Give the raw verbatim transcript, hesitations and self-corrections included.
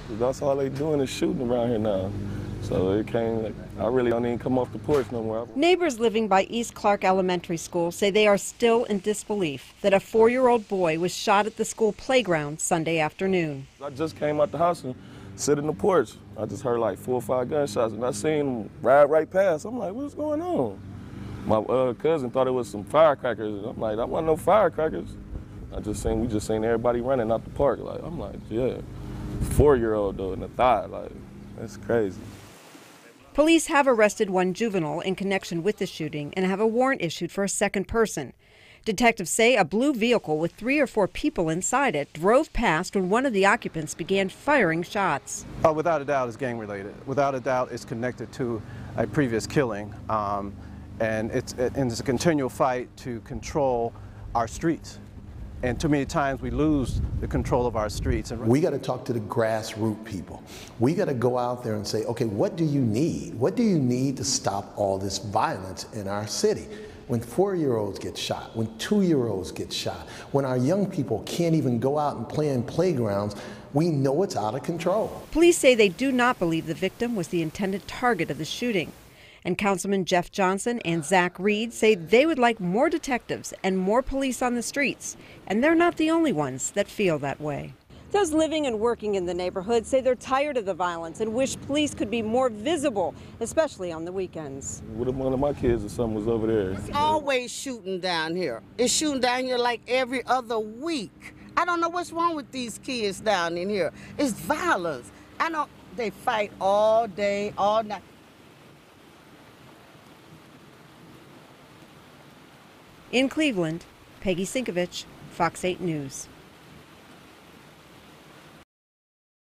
That's all they doing is shooting around here now. So it came, I really don't even come off the porch no more. Neighbors living by East Clark Elementary School say they are still in disbelief that a four-year-old boy was shot at the school playground Sunday afternoon. I just came out the house and sit in the porch. I just heard like four or five gunshots, and I seen them ride right past. I'm like, what's going on? My uh, cousin thought it was some firecrackers. I'm like, I want no firecrackers. I just seen, we just seen everybody running out the park. Like, I'm like, yeah, four-year-old though in the thigh, like, that's crazy. Police have arrested one juvenile in connection with the shooting and have a warrant issued for a second person. Detectives say a blue vehicle with three or four people inside it drove past when one of the occupants began firing shots. Uh, without a doubt, it's gang-related. Without a doubt, it's connected to a previous killing, um, and it's, it, and it's a continual fight to control our streets. And too many times we lose the control of our streets. We got to talk to the grassroots people. We got to go out there and say, okay, what do you need? What do you need to stop all this violence in our city? When four-year-olds get shot, when two-year-olds get shot, when our young people can't even go out and play in playgrounds, we know it's out of control. Police say they do not believe the victim was the intended target of the shooting. And Councilman Jeff Johnson and Zach Reed say they would like more detectives and more police on the streets. And they're not the only ones that feel that way. Those living and working in the neighborhood say they're tired of the violence and wish police could be more visible, especially on the weekends. What if one of my kids or something was over there? It's always shooting down here. It's shooting down here like every other week. I don't know what's wrong with these kids down in here. It's violence. I know they fight all day, all night. In Cleveland, Peggy Sinkovich, Fox eight News.